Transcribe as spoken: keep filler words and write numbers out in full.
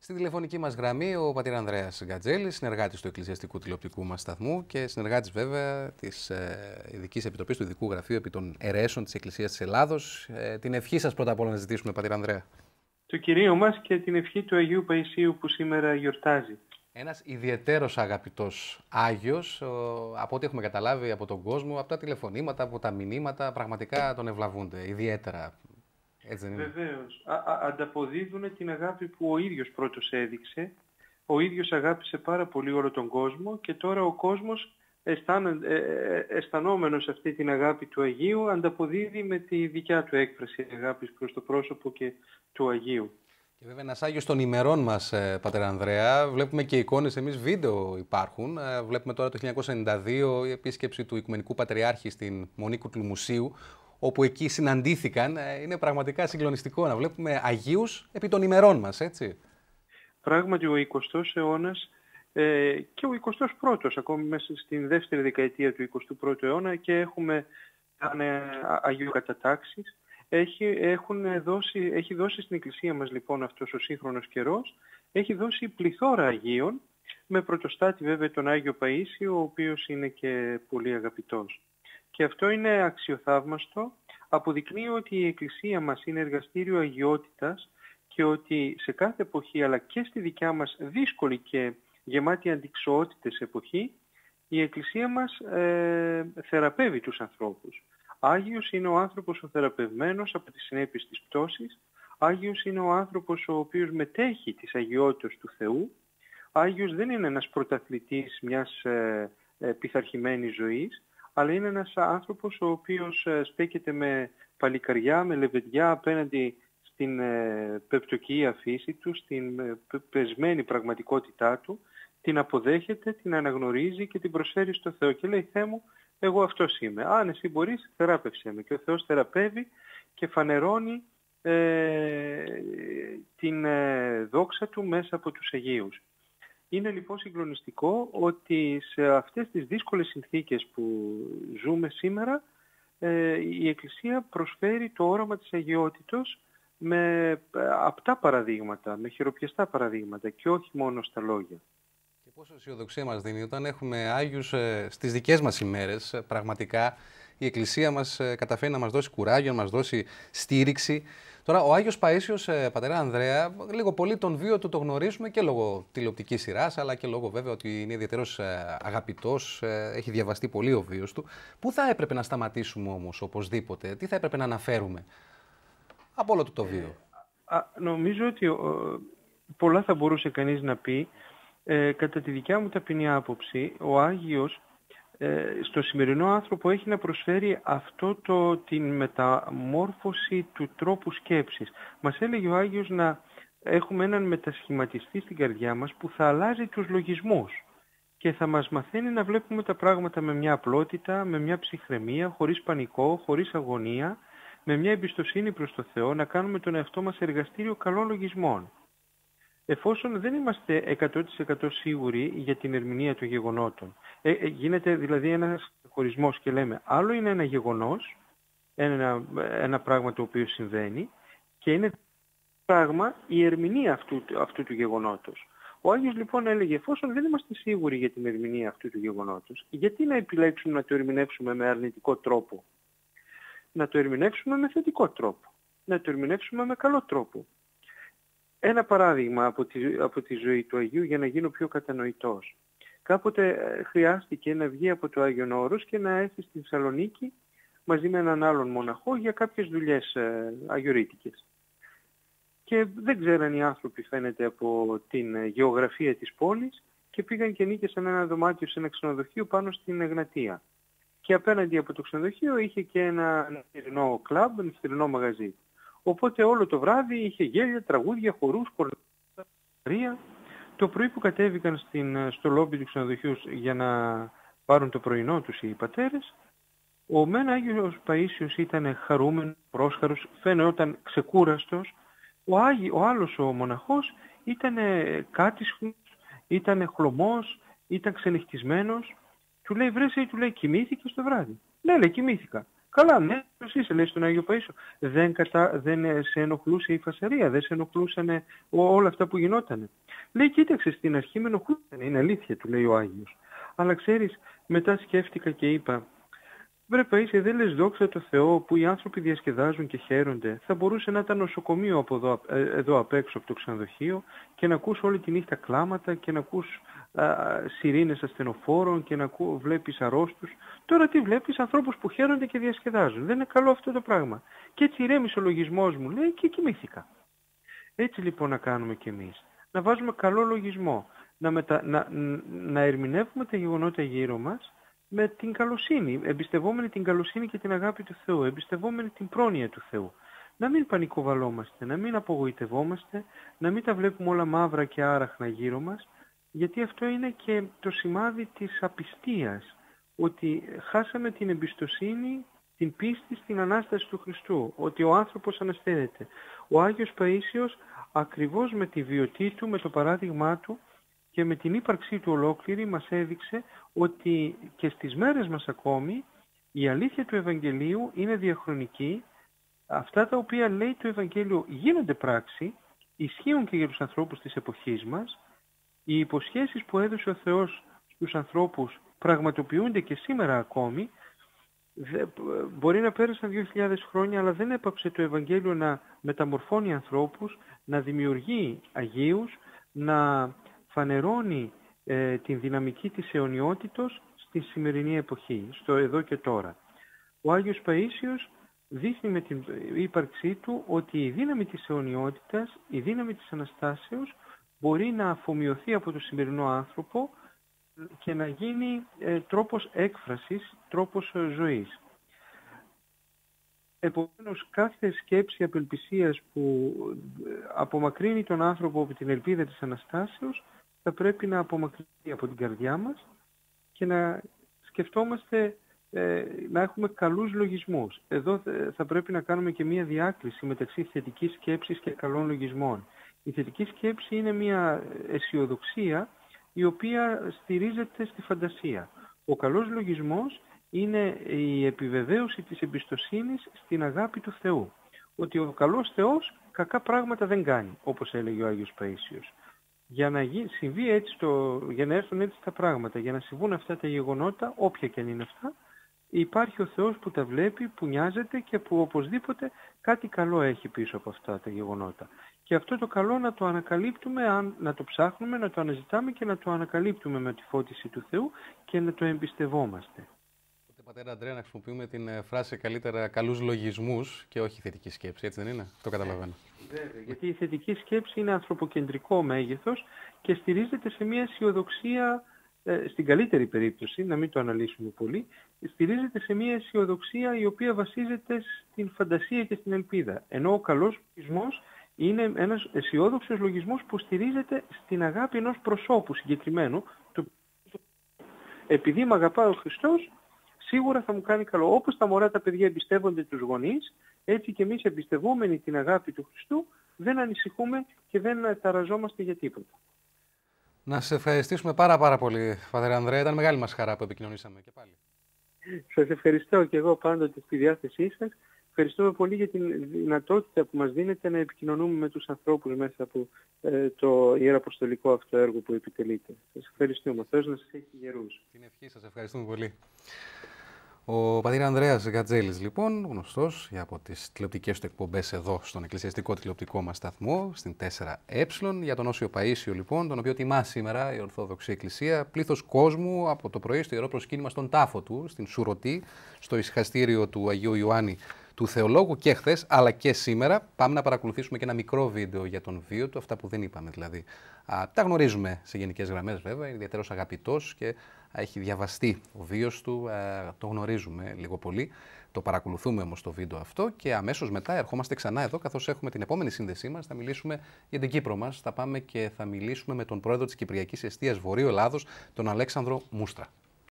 Στη τηλεφωνική μας γραμμή ο πατήρ Ανδρέας Γκατζέλης, συνεργάτης του Εκκλησιαστικού Τηλεοπτικού μας σταθμού και συνεργάτης βέβαια της ε, Ειδικής Επιτροπής του Ειδικού Γραφείου επί των Αιρέσεων της Εκκλησίας της Ελλάδος. Ε, την ευχή σας πρώτα απ' όλα να ζητήσουμε, πατήρ Ανδρέα. Το Κυρίο μας και την ευχή του Αγίου Παϊσίου που σήμερα γιορτάζει. Ένας ιδιαιτέρως αγαπητός Άγιος, ο, από ό,τι έχουμε καταλάβει από τον κόσμο, από τα τηλεφωνήματα, από τα μηνύματα, πραγματικά τον ευλαβούνται ιδιαίτερα. Έτσι δεν είναι? Βεβαίως. Α, α, ανταποδίδουν την αγάπη που ο ίδιος πρώτος έδειξε. Ο ίδιος αγάπησε πάρα πολύ όλο τον κόσμο και τώρα ο κόσμος αισθάν, ε, ε, αισθανόμενος αυτή την αγάπη του Αγίου ανταποδίδει με τη δικιά του έκφραση αγάπης προς το πρόσωπο και του Αγίου. Και βέβαια ένας Άγιος των ημερών μας, πατέρ Ανδρέα, βλέπουμε και εικόνες, εμείς βίντεο υπάρχουν. Βλέπουμε τώρα το χίλια εννιακόσια ενενήντα δύο η επίσκεψη του Οικουμενικού Πατριάρχη στην Μονή Κουτλουμουσίου, όπου εκεί συναντήθηκαν. Είναι πραγματικά συγκλονιστικό να βλέπουμε Αγίους επί των ημερών μας, έτσι. Πράγματι ο εικοστός αιώνας ε, και ο εικοστός πρώτος, ακόμη μέσα στην δεύτερη δεκαετία του εικοστού πρώτου αιώνα και έχουμε ε, αγιοκατατάξεις. Έχει, έχουν δώσει, έχει δώσει στην Εκκλησία μας λοιπόν αυτός ο σύγχρονος καιρός, έχει δώσει πληθώρα Αγίων, με πρωτοστάτη βέβαια τον Άγιο Παΐσιο, ο οποίος είναι και πολύ αγαπητός. Και αυτό είναι αξιοθαύμαστο, αποδεικνύει ότι η Εκκλησία μας είναι εργαστήριο αγιότητας και ότι σε κάθε εποχή, αλλά και στη δικιά μας δύσκολη και γεμάτη αντιξοότητες εποχή, η Εκκλησία μας ε, θεραπεύει τους ανθρώπους. Άγιος είναι ο άνθρωπος ο θεραπευμένος από τις συνέπειες της πτώσης. Άγιος είναι ο άνθρωπος ο οποίος μετέχει της αγιότητας του Θεού. Άγιος δεν είναι ένας πρωταθλητής μιας ε, ε, πειθαρχημένης ζωής, αλλά είναι ένας άνθρωπος ο οποίος ε, στέκεται με παλικαριά, με λεβεδιά απέναντι στην ε, πεπτωκία φύση του, στην ε, πεσμένη πραγματικότητά του, την αποδέχεται, την αναγνωρίζει και την προσφέρει στο Θεό και λέει «Θεέ μου, εγώ αυτός είμαι. Αν εσύ μπορείς, θεράπευσέ με». Και ο Θεός θεραπεύει και φανερώνει ε, την ε, δόξα Του μέσα από τους Αγίους. Είναι λοιπόν συγκλονιστικό ότι σε αυτές τις δύσκολες συνθήκες που ζούμε σήμερα ε, η Εκκλησία προσφέρει το όραμα της αγιότητος με απτά παραδείγματα, με χειροπιαστά παραδείγματα και όχι μόνο στα λόγια. Και πόσο αισιοδοξία μας δίνει όταν έχουμε Άγιους ε, στις δικές μας ημέρες. Ε, πραγματικά η Εκκλησία μας ε, καταφέρει να μας δώσει κουράγιο, να μας δώσει στήριξη. Τώρα ο Άγιος Παΐσιος, ε, πατέρα Ανδρέα, λίγο πολύ τον βίο του το γνωρίζουμε και λόγω τηλεοπτικής σειράς, αλλά και λόγω βέβαια ότι είναι ιδιαίτερος ε, αγαπητός, ε, έχει διαβαστεί πολύ ο βίος του. Πού θα έπρεπε να σταματήσουμε όμως οπωσδήποτε, τι θα έπρεπε να αναφέρουμε από όλο του το βίο? Ε, α, νομίζω ότι ο, πολλά θα μπορούσε κανείς να πει. Ε, κατά τη δικιά μου ταπεινή άποψη, ο Άγιος ε, στο σημερινό άνθρωπο έχει να προσφέρει αυτό το, την μεταμόρφωση του τρόπου σκέψης. Μας έλεγε ο Άγιος να έχουμε έναν μετασχηματιστή στην καρδιά μας που θα αλλάζει τους λογισμούς και θα μας μαθαίνει να βλέπουμε τα πράγματα με μια απλότητα, με μια ψυχραιμία, χωρίς πανικό, χωρίς αγωνία, με μια εμπιστοσύνη προς το Θεό, να κάνουμε τον εαυτό μας εργαστήριο καλών λογισμών. Εφόσον δεν είμαστε εκατό τοις εκατό σίγουροι για την ερμηνεία των γεγονότων. Ε, ε, γίνεται δηλαδή ένας χωρισμός και λέμε άλλο είναι ένα γεγονός, ένα, ένα πράγμα το οποίο συμβαίνει και είναι πράγμα η ερμηνεία αυτού, αυτού του γεγονότος. Ο Άγιος λοιπόν έλεγε εφόσον δεν είμαστε σίγουροι για την ερμηνεία αυτού του γεγονότος, γιατί να επιλέξουμε να το ερμηνεύσουμε με αρνητικό τρόπο? Να το ερμηνεύσουμε με θετικό τρόπο. Να το ερμηνεύσουμε με καλό τρόπο. Ένα παράδειγμα από τη, από τη ζωή του Αγίου για να γίνω πιο κατανοητός. Κάποτε χρειάστηκε να βγει από το Άγιον Όρος και να έρθει στη Θεσσαλονίκη μαζί με έναν άλλον μοναχό για κάποιες δουλειές ε, αγιορείτικες. Και δεν ξέραν οι άνθρωποι φαίνεται από την γεωγραφία της πόλης και πήγαν και νίκησαν ένα δωμάτιο σε ένα ξενοδοχείο πάνω στην Εγνατία. Και απέναντι από το ξενοδοχείο είχε και ένα νυχτερινό κλαμπ, ένα νυχτερινό μαγαζί. Οπότε όλο το βράδυ είχε γέλια, τραγούδια, χορούς, κορνάρια. Το πρωί που κατέβηκαν στην, στο λόμπι του ξενοδοχείου για να πάρουν το πρωινό τους οι πατέρες, ο μεν Άγιος Παΐσιος ήταν χαρούμενος, πρόσχαρος, φαίνονταν ξεκούραστος. Ο, Άγι, ο άλλος ο μοναχός ήταν κάτισχος, ήταν χλωμός, ήταν ξενυχτισμένος. Του λέει βρε, του λέει κοιμήθηκες το βράδυ? Ναι, λέει κοιμήθηκα. Καλά, ναι, ποιος είσαι, λέει στον Άγιο Παΐσιο. Δεν, κατα... δεν σε ενοχλούσε η φασαρία, δεν σε ενοχλούσαν όλα αυτά που γινότανε. Λέει, κοίταξε, στην αρχή με ενοχλούσαν, είναι αλήθεια, του λέει ο Άγιος. Αλλά ξέρεις, μετά σκέφτηκα και είπα, βρε Παΐσιε, δεν λες δόξα τω Θεώ που οι άνθρωποι διασκεδάζουν και χαίρονται. Θα μπορούσε να ήταν νοσοκομείο από εδώ, εδώ απ' έξω από το ξενοδοχείο και να ακούς όλη τη νύχτα κλάματα και να ακούς α, σιρήνες ασθενοφόρων και να ακού, βλέπεις αρρώστους. Τώρα τι βλέπεις, ανθρώπους που χαίρονται και διασκεδάζουν. Δεν είναι καλό αυτό το πράγμα. Και έτσι ηρέμησε ο λογισμός μου, λέει, και κοιμήθηκα. Έτσι λοιπόν να κάνουμε κι εμείς. Να βάζουμε καλό λογισμό. Να, μετα... να, να ερμηνεύουμε τα γεγονότα γύρω μας με την καλοσύνη, εμπιστευόμενοι την καλοσύνη και την αγάπη του Θεού, εμπιστευόμενοι την πρόνοια του Θεού. Να μην πανικοβαλόμαστε, να μην απογοητευόμαστε, να μην τα βλέπουμε όλα μαύρα και άραχνα γύρω μας, γιατί αυτό είναι και το σημάδι της απιστίας, ότι χάσαμε την εμπιστοσύνη, την πίστη στην Ανάσταση του Χριστού, ότι ο άνθρωπος ανασταίνεται. Ο Άγιος Παΐσιος ακριβώς με τη βιωτή του, με το παράδειγμά του, και με την ύπαρξή του ολόκληρη μας έδειξε ότι και στις μέρες μας ακόμη η αλήθεια του Ευαγγελίου είναι διαχρονική. Αυτά τα οποία λέει το Ευαγγέλιο γίνονται πράξη, ισχύουν και για τους ανθρώπους της εποχής μας. Οι υποσχέσεις που έδωσε ο Θεός στους ανθρώπους πραγματοποιούνται και σήμερα ακόμη. Μπορεί να πέρασαν δύο χιλιάδες χρόνια, αλλά δεν έπαψε το Ευαγγέλιο να μεταμορφώνει ανθρώπους, να δημιουργεί Αγίους, να φανερώνει ε, την δυναμική της αιωνιότητος στη σημερινή εποχή, στο εδώ και τώρα. Ο Άγιος Παΐσιος δείχνει με την ύπαρξή του ότι η δύναμη της αιωνιότητας, η δύναμη της Αναστάσεως μπορεί να αφομοιωθεί από το σημερινό άνθρωπο και να γίνει ε, τρόπος έκφρασης, τρόπος ζωής. Επομένως, κάθε σκέψη απελπισίας που απομακρύνει τον άνθρωπο από την ελπίδα της Αναστάσεως θα πρέπει να απομακρυνθεί από την καρδιά μας και να σκεφτόμαστε, ε, να έχουμε καλούς λογισμούς. Εδώ θα πρέπει να κάνουμε και μία διάκριση μεταξύ θετικής σκέψης και καλών λογισμών. Η θετική σκέψη είναι μία αισιοδοξία η οποία στηρίζεται στη φαντασία. Ο καλός λογισμός είναι η επιβεβαίωση της εμπιστοσύνης στην αγάπη του Θεού. Ότι ο καλός Θεός κακά πράγματα δεν κάνει, όπως έλεγε ο Άγιος Παΐσιος. Για να, γι... συμβεί έτσι το... για να έρθουν έτσι τα πράγματα, για να συμβούν αυτά τα γεγονότα, όποια και αν είναι αυτά, υπάρχει ο Θεός που τα βλέπει, που νοιάζεται και που οπωσδήποτε κάτι καλό έχει πίσω από αυτά τα γεγονότα. Και αυτό το καλό να το ανακαλύπτουμε, να το ψάχνουμε, να το αναζητάμε και να το ανακαλύπτουμε με τη φώτιση του Θεού και να το εμπιστευόμαστε. Πατέρα Ανδρέα, να χρησιμοποιούμε την φράση καλύτερα καλούς λογισμούς και όχι θετική σκέψη, έτσι δεν είναι? Αυτό καταλαβαίνω. Βέβαια, γιατί η θετική σκέψη είναι ανθρωποκεντρικό μέγεθος και στηρίζεται σε μια αισιοδοξία, ε, στην καλύτερη περίπτωση, να μην το αναλύσουμε πολύ, στηρίζεται σε μια αισιοδοξία η οποία βασίζεται στην φαντασία και στην ελπίδα. Ενώ ο καλός λογισμός είναι ένας αισιόδοξος λογισμός που στηρίζεται στην αγάπη ενός προσώπου συγκεκριμένου. Το... Επειδή με αγαπάει ο Χριστός, σίγουρα θα μου κάνει καλό. Όπως τα μωρά τα παιδιά εμπιστεύονται τους γονείς, έτσι και εμείς εμπιστευόμενοι την αγάπη του Χριστού, δεν ανησυχούμε και δεν ταραζόμαστε για τίποτα. Να σας ευχαριστήσουμε πάρα πάρα πολύ, Πατέρα Ανδρέα. Ήταν μεγάλη μας χαρά που επικοινωνήσαμε και πάλι. Σας ευχαριστώ και εγώ πάντοτε στη διάθεσή σας. Ευχαριστούμε πολύ για την δυνατότητα που μας δίνετε να επικοινωνούμε με τους ανθρώπους μέσα από ε, το ιεραποστολικό αυτό έργο που επιτελείτε. Σας ευχαριστούμε. Ο Θεός να σας έχει γερούς. Την ευχή σας. Ευχαριστούμε πολύ. Ο πατήρ Ανδρέας Γατζέλης, λοιπόν, γνωστός για από τις τηλεοπτικές του εκπομπές εδώ στον εκκλησιαστικό τηλεοπτικό μας σταθμό, στην τέσσερα ε, για τον Όσιο Παΐσιο, λοιπόν, τον οποίο τιμά σήμερα η Ορθόδοξη Εκκλησία. Πλήθος κόσμου από το πρωί στο Ιερό Προσκύνημα στον τάφο του, στην Σουρωτή, στο ησυχαστήριο του Αγίου Ιωάννη του Θεολόγου και χθες, αλλά και σήμερα. Πάμε να παρακολουθήσουμε και ένα μικρό βίντεο για τον βίο του, αυτά που δεν είπαμε δηλαδή. Α, τα γνωρίζουμε σε γενικές γραμμές βέβαια, είναι ιδιαίτερος αγαπητός και έχει διαβαστεί ο βίος του, α, το γνωρίζουμε λίγο πολύ. Το παρακολουθούμε όμως το βίντεο αυτό και αμέσως μετά ερχόμαστε ξανά εδώ, καθώς έχουμε την επόμενη σύνδεσή μας. Θα μιλήσουμε για την Κύπρο μας, θα πάμε και θα μιλήσουμε με τον πρόεδρο της Κυπριακής Εστίας Βορείου Ελλάδος, τον Αλέξανδρο Μούστρα.